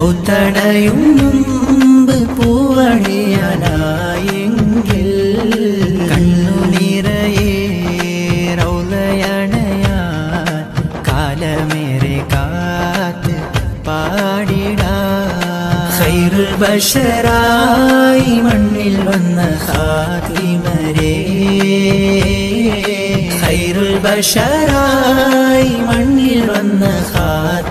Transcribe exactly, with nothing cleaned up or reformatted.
തടയും മുമ്പ് പൂവണിയാനായെങ്കിൽ കണ്ണു നിറയെ റൗളയണയാൻ കാലമേറെ കാത്ത് പാടിടാം. ഖൈറുൽ ബശറായി മണ്ണിൽ വന്ന ഖാതിമരേ, ഖൈറുൽ ബശറായി മണ്ണിൽ വന്ന ഖാതിമരേ,